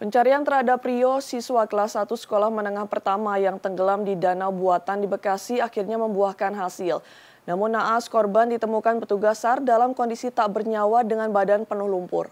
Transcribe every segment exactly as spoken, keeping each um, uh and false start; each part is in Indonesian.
Pencarian terhadap Rio, siswa kelas satu sekolah menengah pertama yang tenggelam di danau buatan di Bekasi akhirnya membuahkan hasil. Namun naas korban ditemukan petugas SAR dalam kondisi tak bernyawa dengan badan penuh lumpur.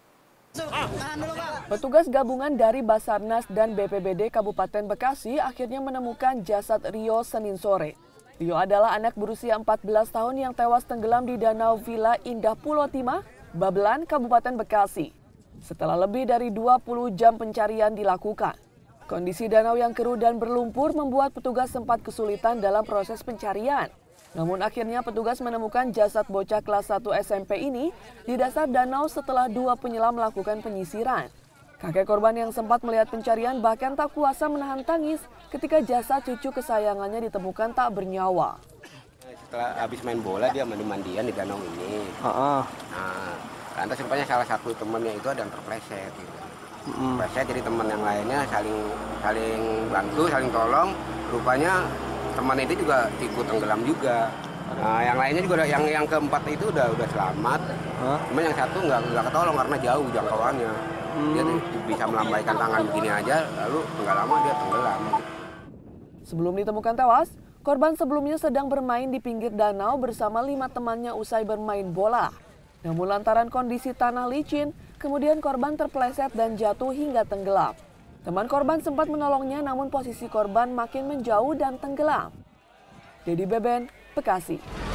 Petugas gabungan dari Basarnas dan B P B D Kabupaten Bekasi akhirnya menemukan jasad Rio Senin sore. Rio adalah anak berusia empat belas tahun yang tewas tenggelam di Danau Villa Indah Pulau Timah, Babelan, Kabupaten Bekasi. Setelah lebih dari dua puluh jam pencarian dilakukan, kondisi danau yang keruh dan berlumpur membuat petugas sempat kesulitan dalam proses pencarian. Namun akhirnya petugas menemukan jasad bocah kelas satu S M P ini di dasar danau setelah dua penyelam melakukan penyisiran. Kakek korban yang sempat melihat pencarian bahkan tak kuasa menahan tangis ketika jasad cucu kesayangannya ditemukan tak bernyawa. Setelah habis main bola dia mandi-mandian di danau ini. Uh-uh. Nah, lantas rupanya salah satu temannya itu ada yang terpleset. Gitu. Mm-hmm. Terpleset, jadi teman yang lainnya saling saling bantu, saling tolong. Rupanya teman itu juga ikut tenggelam juga. Nah, yang lainnya juga yang yang keempat itu udah udah selamat. Huh? Cuma yang satu nggak nggak ketolong karena jauh jangkauannya. Hmm. Dia bisa melambaikan tangan begini aja, lalu nggak lama dia tenggelam. Sebelum ditemukan tewas, korban sebelumnya sedang bermain di pinggir danau bersama lima temannya usai bermain bola. Namun lantaran kondisi tanah licin, kemudian korban terpleset dan jatuh hingga tenggelam. Teman korban sempat menolongnya namun posisi korban makin menjauh dan tenggelam. Dedy Beben, Bekasi.